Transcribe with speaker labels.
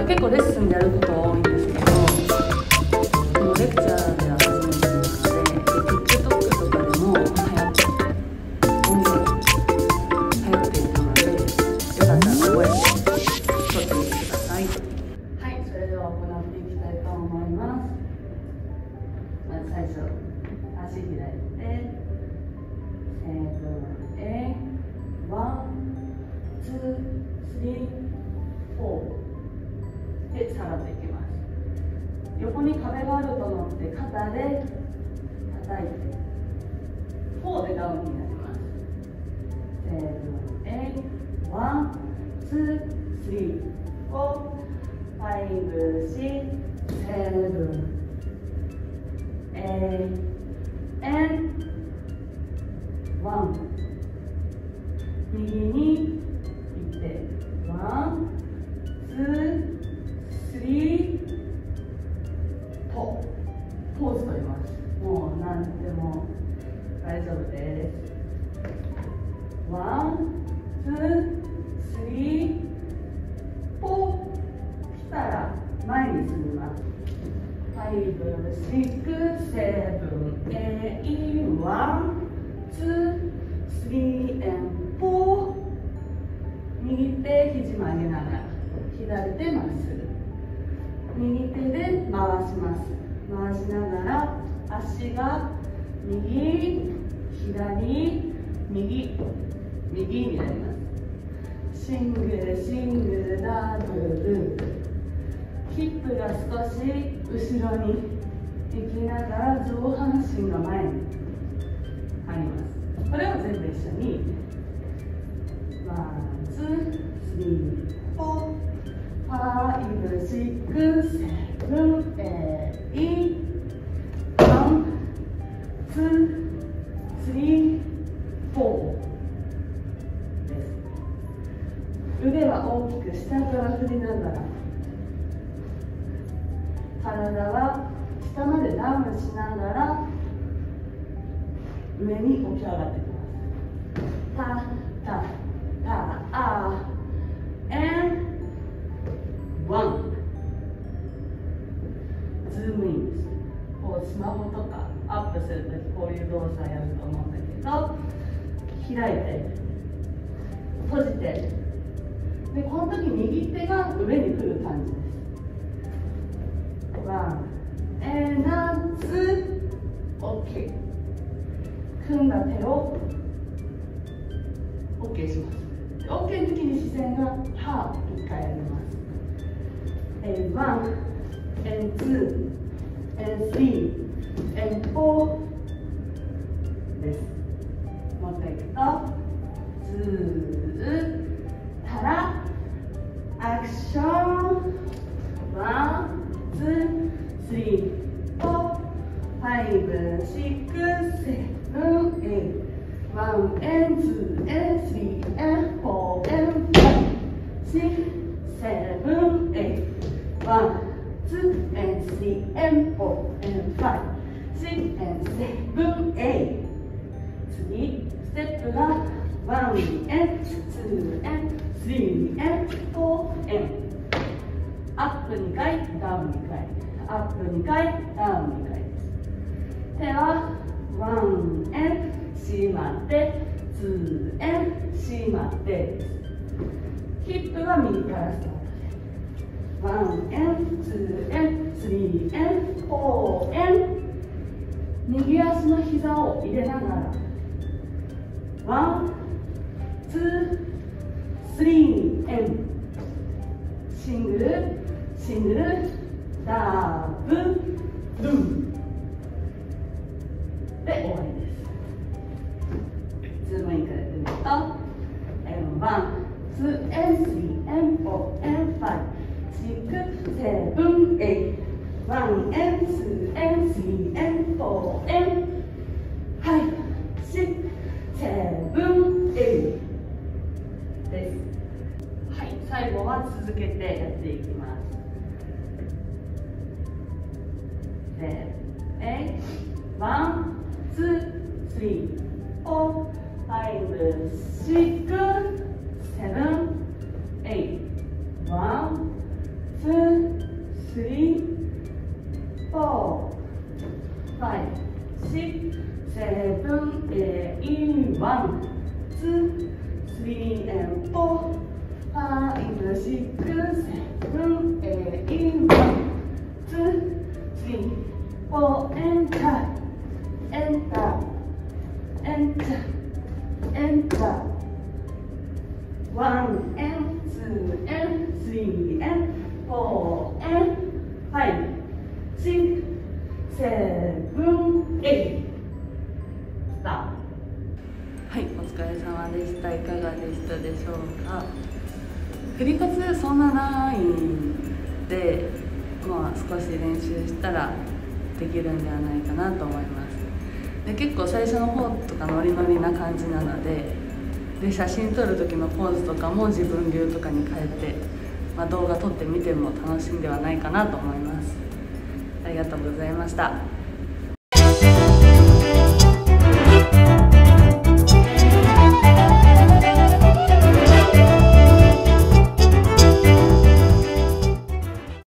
Speaker 1: 結構レッスンでやること多いんですけど、このレクチャーでは初めてなので、TikTok とかでも音源流行っていたので、よかったら覚えて撮ってみてください。はい、それでは行っていきたいと思います。まず最初、足開いて、ワン、ツー、スリー、フォーで下がっていきます。横に壁があると思って肩で叩いて、フォーでダウンになります。ワン、ツー、スリー、フォー、ファイブ、シックス、セブン、エン、ワン。右に行って、ワン、ツー、スリー、ポーズ取ります。もう何でも大丈夫です。ワン、ツー、スリー、フォー、来たら前に進みます。ファイブ、シックス、セブン、エイ、ワン、ツー、スリー、エン、フォー。右手肘曲げながら左手まっすぐ、右手で回します。回しながら足が右左右右になります。シングルシングルダブル、ヒップが少し後ろに行きながら上半身が前にあります。これを全部一緒にワン、ツー、スリー、フォー、ファイブ、シックス、セブン、エイ、ワン、ツー、スリー、フォーです。腕は大きく下から振りながら、体は下までダウンしながら上に起き上がってきます。and one。 ズームインです。こうスマホとかアップするときこういう動作やると思うんだけど、開いて閉じて、でこの時右手が上に来る感じです。ワン、and two、 OK。 組んだ手を OK します。OK の時に視線がハー1回やります。1、2、3、4です。もう一回いくと、2たらアクション、1、2、3、4、5、6、7、8。1 and 2 and 3 and 4 and 5 6 7 8 1 2 and 3 and 4 and 5 6 and 7 8。 次ステップが1 and 2 and 3 and 4 and アップ2回ダウン2回、アップ2回ダウン2回です。手は1 andしまって、2 and しまって。ヒップは右からスタートで、1 and 2 and 3 and 4 and 右足の膝を入れながら、1、2、3 and シングルシングルダブルで終わりです。ズームインからやってみると、1、2、3、4、5、6、7、8、1、2、3、4、5、6、7、8です。はい、最後は続けてやっていきます。1、2、3、4、5、6、7、8。1、2、 6 7 8 1 2 3 4 enter enter enter enter 1 and 2 and 3 and 4 and 5 6 7 8スタート。はい、お疲れ様でした。いかがでしたでしょうか。振り数そんなないんで、少し練習したらできるんではないかなと思います。で、結構最初の方とかノリノリな感じなので、写真撮る時のポーズとかも自分流とかに変えて、動画撮ってみても楽しいんではないかなと思います。ありがとうございました。